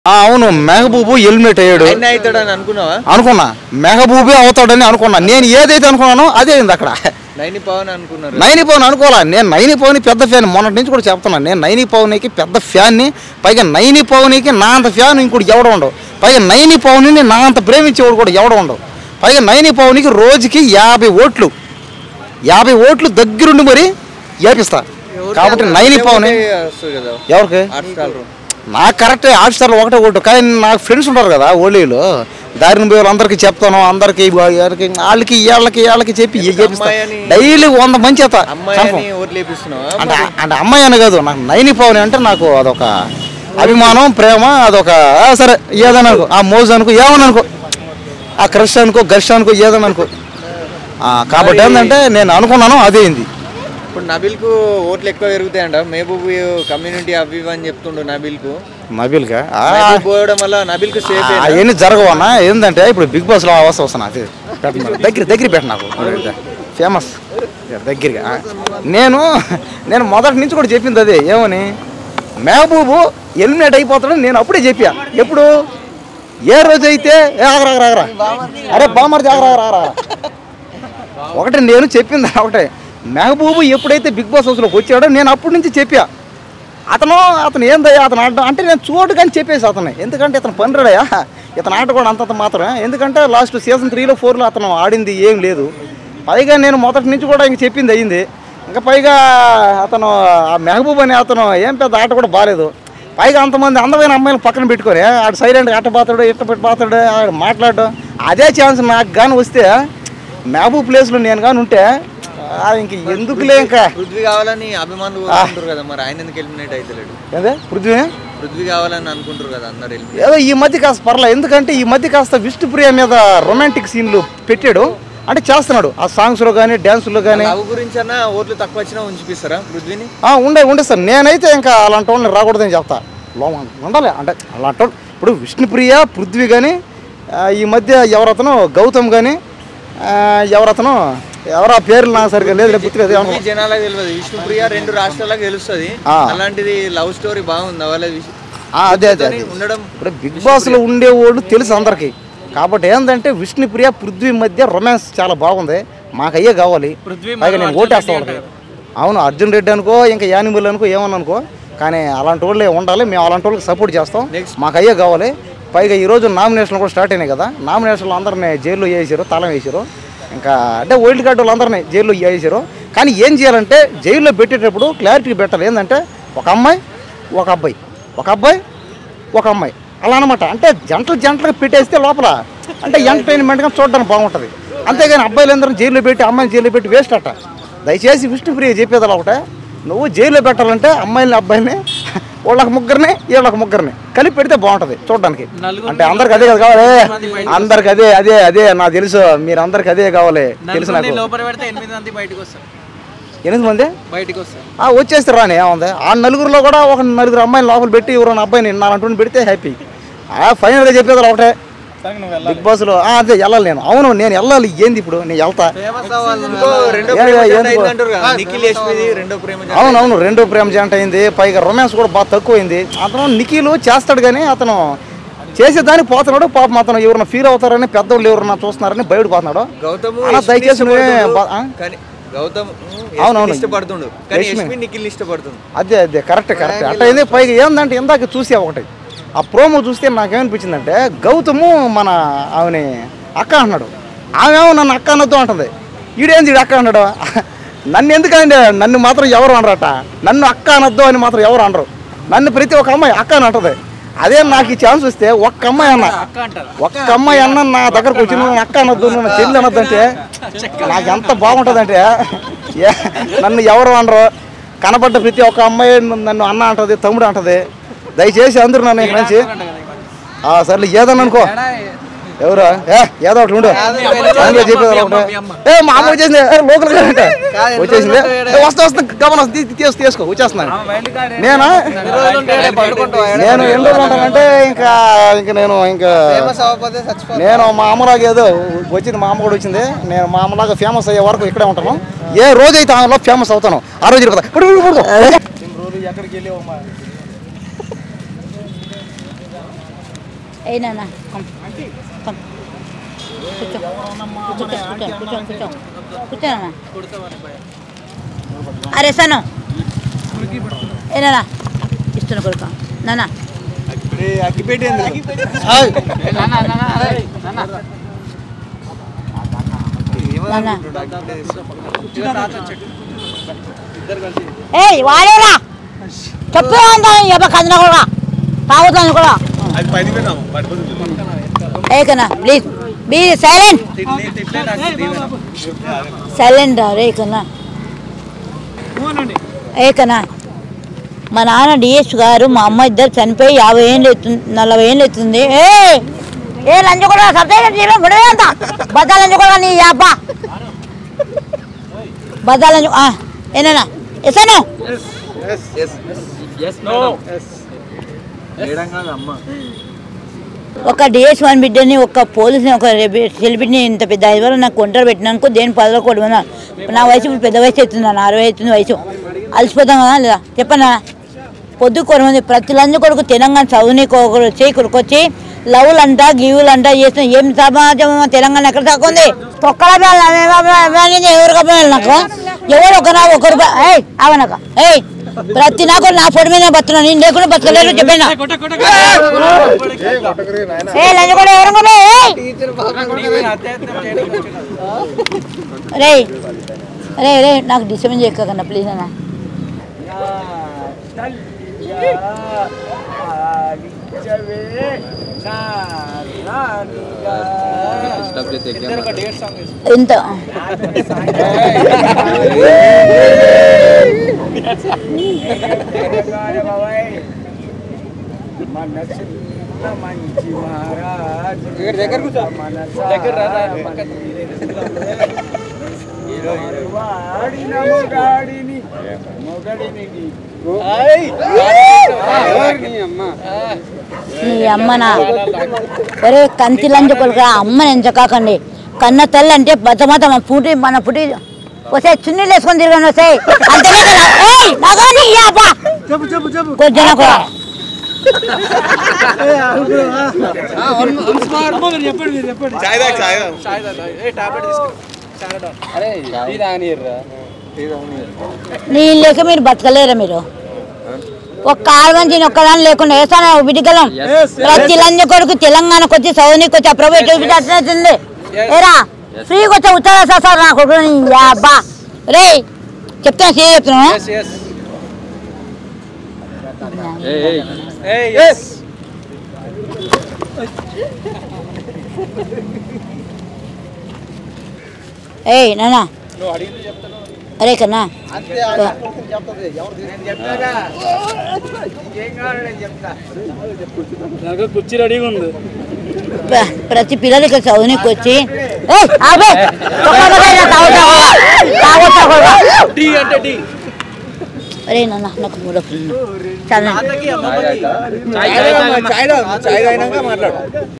అవును మెహబూబు ఎలిమినేట్ అయ్యాడు అనుకున్నా మెహబూబే అవుతాడని అనుకున్నా నేను ఏదైతే అనుకున్నానో అదే అయింది అక్కడ నైని పవన్ అనుకోవాలా నేను నైని పవన్ పెద్ద ఫ్యాన్ మొన్నటి నుంచి కూడా చెప్తున్నాను నేను నైని పవన్కి పెద్ద ఫ్యాన్ని పైగా నైని పవన్కి నా అంత ఫ్యాన్ ఇంకోటి ఎవడ ఉండవు పైగా నైని పవన్ని నా అంత ప్రేమించేవాడు కూడా ఎవడ ఉండవు పైగా నైని పవన్కి రోజుకి 50 ఓట్లు దగ్గరుండి మరి ఏపిస్తా కాబట్టి నైని పవన్ ఎవరికి నాకు కరెక్ట్ హాట్స్టార్లో ఒకటే ఓటు కానీ నాకు ఫ్రెండ్స్ ఉంటారు కదా ఓలీలు దారిని పోయి అందరికీ చెప్తాను అందరికి వాళ్ళకి వీళ్ళకి చెప్పి డైలీ 100 మంచి అంటే అమ్మాయి అని కాదు నాకు నైని పవన్ అంటే నాకు అదొక అభిమానం ప్రేమ అదొక సరే ఏదైనా అనుకో ఆ మోజు అనుకో ఏమని అనుకో ఆ క్రష్ అనుకో ఘర్ష అనుకో ఏదైనా అనుకో కాబట్టి ఏంటంటే నేను అనుకున్నాను అదేంది ఇప్పుడు నబీల్కు ఓట్లు ఎక్కువ పెరుగుతాయంట మహబూబ్ కమ్యూనిటీ అవి అని చెప్తుండు నబీల్కా పోవడం వల్ల నబీల్కు సేఫ్ అవన్నీ జరగవన్నా ఏంటంటే ఇప్పుడు బిగ్ బాస్లో అవస్థ వస్తాను అది దగ్గర పెట్ట నాకు ఫేమస్ దగ్గరగా నేను మొదటి నుంచి కూడా చెప్పింది అదే ఏమని మహబూబు ఎలిమినేట్ అయిపోతాడని నేను అప్పుడే చెప్పా ఎప్పుడు ఏ రోజు అయితే ఆగరా అరే బామర్ ఆగరా ఒకటే నేను చెప్పింది ఒకటే మెహబూబు ఎప్పుడైతే బిగ్ బాస్ హౌస్లోకి వచ్చాడో నేను అప్పటి నుంచి చెప్పా అతను ఏందయ్యా అతను ఆడడం అంటే నేను చూడు కానీ చెప్పేసి అతను ఎందుకంటే ఇతను పనిరాడయా ఇతను ఆట కూడా అంతంత మాత్రమే ఎందుకంటే లాస్ట్ సీజన్ 3లో 4లో అతను ఆడింది ఏం లేదు పైగా నేను మొదటి నుంచి కూడా ఇంక చెప్పింది అయ్యింది ఇంకా పైగా అతను ఆ మెహబూబ్ అనే అతను ఏం పెద్ద ఆట కూడా బాగాలేదు పైగా అంతమంది అందమైన అమ్మాయిలు పక్కన పెట్టుకొని ఆడు సైలెంట్గా అట్ట పోతాడు ఇట్ట పెట్టి పోతాడు ఆడు మాట్లాడడం అదే ఛాన్స్ నాకు కానీ వస్తే మెహబూబ్ ప్లేస్లో నేను కానీ ఉంటే ఇంక ఎందుకులే ఇంకా పృథ్వీ కావాలని అభిమానులు అనుకుంటారు కదా మరి ఆయన ఎందుకు ఎలిమినేట్ అవుతలేడు అదే పృథ్వీ కావాలని అనుకుంటారు కదా అందరు ఏదో ఈ మధ్య కాస్త పర్లేదు ఎందుకంటే ఈ మధ్య కాస్త విష్ణుప్రియ మీద రొమాంటిక్ సీన్లు పెట్టాడు అంటే చేస్తున్నాడు ఆ సాంగ్స్లో కానీ డ్యాన్స్లో కానీ గురించి అన్న ఓట్లు తక్కువ వచ్చినా ఉంచిపిస్తారా పృథ్వీని ఉండే సార్ నేనైతే ఇంకా అలాంటి వాళ్ళని రాకూడదని చెప్తా ఉండాలి అంటే అలాంటి ఇప్పుడు విష్ణుప్రియ పృథ్వీ కానీ ఈ మధ్య ఎవరతను గౌతమ్ కానీ ఎవరతను ఎవరు ఆ పేర్లు నాకు సరిగ్గా లేదు జనాలకు తెలియదు విష్ణుప్రియ 2 రాష్ట్రాలకు తెలుస్తుంది అలాంటిది లవ్ స్టోరీ బాగుంది అదే ఉండడం ఇప్పుడు బిగ్ బాస్ లో ఉండేవాళ్ళు తెలుసు అందరికి కాబట్టి ఏంటంటే విష్ణుప్రియ పృథ్వీ మధ్య రొమాన్స్ చాలా బాగుంది మాకు అయ్యే కావాలి పైగా నేను ఓటేస్తా వాళ్ళకి అవును అర్జున్ రెడ్డి అనుకో ఇంకా యానిమల్ అనుకో ఏమన్నా అనుకో కానీ అలాంటి వాళ్ళే ఉండాలి మేము అలాంటి వాళ్ళకి సపోర్ట్ చేస్తాం మాకు అయ్యే కావాలి పైగా ఈరోజు నామినేషన్లు కూడా స్టార్ట్ అయినాయి కదా నామినేషన్లు అందరినీ జైల్లో వేసారు తాళం వేసారు ఇంకా అంటే వైల్డ్ కార్డు వాళ్ళందరినీ జైల్లో వేసారు కానీ ఏం చేయాలంటే జైల్లో పెట్టేటప్పుడు క్లారిటీ పెట్టాలి ఏంటంటే ఒక అమ్మాయి ఒక అమ్మాయి అలా అనమాట అంటే జంటలుగా పెట్టేస్తే లోపల అంటే ఎంటర్టైన్మెంట్గా చూడడానికి బాగుంటుంది అంతేగాని అబ్బాయిలందరూ జైల్లో పెట్టి అమ్మాయిని జైల్లో పెట్టి వేస్ట్ అట్ట దయచేసి విష్ణుప్రియ చెప్పేది అలా ఒకటే నువ్వు జైల్లో పెట్టాలంటే అమ్మాయిని అబ్బాయిని వీళ్ళకి ముగ్గురిని కలిపి పెడితే బాగుంటుంది చూడడానికి అంటే అందరికి అదే కదా కావాలి అందరికి అదే నాకు తెలుసు మీరు అందరికి అదే కావాలి తెలుసు నాకు 8 మంది వచ్చేస్తారు రాని ఏముంది ఆ నలుగురిలో కూడా ఒక 4 అమ్మాయిని లోపల పెట్టి ఎవరైనా అబ్బాయిని నాలంటూ పెడితే హ్యాపీ ఫైనల్గా చెప్పేది ఒకటే బిగ్ బాస్ లో అదే వెళ్ళాలి నేను వెళ్ళాలి ఏంది ఇప్పుడు నేను వెళ్తా అవునవును 2వ ప్రేమ జంట అయింది పైగా రొమాన్స్ కూడా బాగా తక్కువైంది అతను నిఖిల్ చేస్తాడు కానీ అతను చేసేదానికి పోతున్నాడు పాపం అతను ఎవరైనా ఫీల్ అవుతారని పెద్దవాళ్ళు ఎవరన్నా చూస్తున్నారని బయటకు పోతున్నాడు దయచేసి అవునవును అదే కరెక్ట్ అట్లా పైగా ఏంటంటే ఇందాక చూసే ఒకటి ఆ ప్రోమో చూస్తే నాకేమనిపించిందంటే గౌతము మన ఆమెని అక్క అంటున్నాడు ఆమెమో నన్ను అక్క అనొద్దు అంటుంది ఈడేంది అక్క అన్నాడు నన్ను ఎందుకంటే నన్ను మాత్రం ఎవరు అనరట నన్ను అక్క అనొద్దు అని మాత్రం ఎవరు అనరు నన్ను ప్రతి ఒక్క అమ్మాయి అక్క అని అంటుంది అదే నాకు ఈ ఛాన్స్ వస్తే ఒక్క అమ్మాయి అన్న నా దగ్గరకు వచ్చి నువ్వు అక్క అనొద్దు నువ్వు చెల్లి అనొద్దు అంటే నాకు ఎంత బాగుంటుందంటే నన్ను ఎవరు అనరు కనబడ్డ ప్రతి ఒక్క అమ్మాయి నన్ను అన్న అంటుంది తమ్ముడు అంటుంది దయచేసి అందరూ నన్ను ఇక్కడ నుంచి సర్లే ఏదన్నా అనుకో ఎవరు ఏదో ఒకటి ఉండు చెప్పేది మా అమ్మ వచ్చేసింది లోకల్ వచ్చేసింది వస్తా గమనం తీసుకో వచ్చేస్తున్నాను నేను ఎన్ని రోజులు ఉంటానంటే ఇంకా నేను మా అమ్మలాగా ఏదో వచ్చింది మా అమ్మ కూడా వచ్చింది నేను మా అమ్మలాగా ఫేమస్ అయ్యే వరకు ఇక్కడే ఉంటాను ఏ రోజైతే ఆమెలో ఫేమస్ అవుతాను ఆ రోజు ఎక్కడికి వెళ్ళి ఏ నాన్న కూర్చోనా అరే సను ఏనా ఇస్తున్నా కొడుక నాన్న ఏ వాడేరా చెప్పు కదిన కూడా తాగుతాను కూడా ఏకనా ప్లీజ్ బీ సైలెంట్ సైలెంట్ రే కన్నా ఏకనా మా నాన్న డిఎస్ గారు మా అమ్మ ఇద్దరు చనిపోయి 50 ఏళ్ళు అవుతుంది 40 ఏళ్ళు అవుతుంది ఏ లంచ్ కూడా సబ్జెక్ట్ బద్దా లంచ్ కూడా నీ అబ్బా బద్దా లంచ్ ఏనా ఎసాను ఒక డిఎస్ వన్ బిడ్డని ఒక పోలీసుని ఒక సెలబ్రిటీని ఇంత పెద్ద ఐదు నాకు ఒంటరి పెట్టినానుకో దేని 10 కోటి నా వయసు ఇప్పుడు పెద్ద వయసు అవుతుంది 60 అవుతుంది వయసు అలసిపోతాం కదా లేదా చెప్పనా పొద్దు కొరమంది ప్రతి లంచ్ కొడుకు తెలంగాణ చదువుని చేయి కొడుకొచ్చి లవ్లు అంట గివ్వులు అంట చేసిన ఏం సమాజం తెలంగాణ ఎక్కడ తక్కువంది తొక్కల ఎవరు కప్పాలి నాకు ఎవరు ఒకరు అవనక ప్రతి నాకు నా ఫోటో మీద బతున్నా నేను లేకుండా బతకలేరు చెప్పాను లంచ్ కూడా ఎవరు రే రే రే నాకు డిస్టర్బెన్స్ చేయకన్నా ప్లీజ్ అన్న ఎంత నీ అమ్మనా ఒరే కంతి లంచ కొడుకు అమ్మని ఎంచకాకండి కన్న తల్లి అంటే బతమత మన పుట్టి వస్తే చున్నీళ్ళు వేసుకొని తిరగండి వస్తాయి కొంచెం కూడా నీ లేక మీరు బతకలేరా మీరు ఒక్క ఆడమని ఒక్కదాని లేకుండా వేస్తాను బిడ్డగలం ప్రతి లంచ కొడుకు తెలంగాణకు వచ్చి సౌనికి వచ్చి ప్రైవేట్ చూపించాల్సింది ఏరా ఫ్రీగా వచ్చా ఉత్తరాలు నా కొడుకు అబ్బా రే చెప్తున్నా సీ చెప్తున్నా ఏయ్ నాన్న అరే కన్నా కుర్చీ రెడీగా ఉంది ప్రతి పిల్లలకి చదువునికి వచ్చి అరే నాన్న నాకు మూడో చాలా